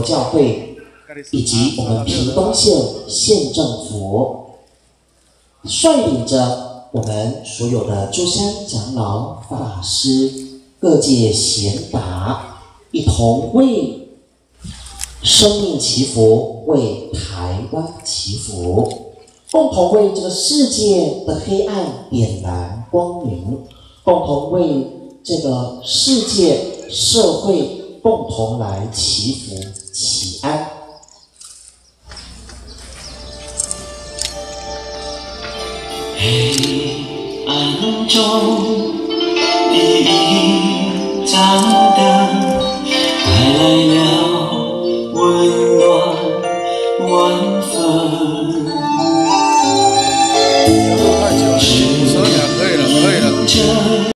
教会以及我们屏东县县政府，率领着我们所有的诸山长老、法师、各界贤达，一同为生命祈福，为台湾祈福，共同为这个世界的黑暗点燃光明，共同为这个世界社会共同来祈福祈安。 黑暗中